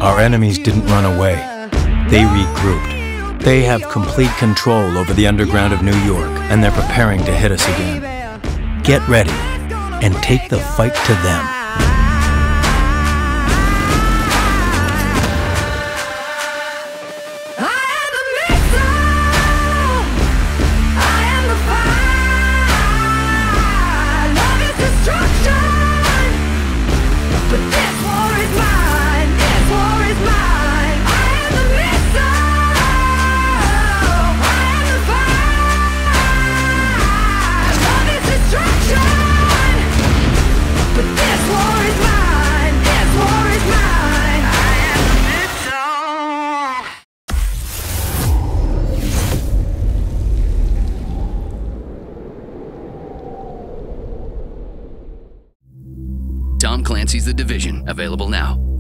Our enemies didn't run away. They regrouped. They have complete control over the underground of New York, and they're preparing to hit us again. Get ready and take the fight to them. Tom Clancy's The Division, available now.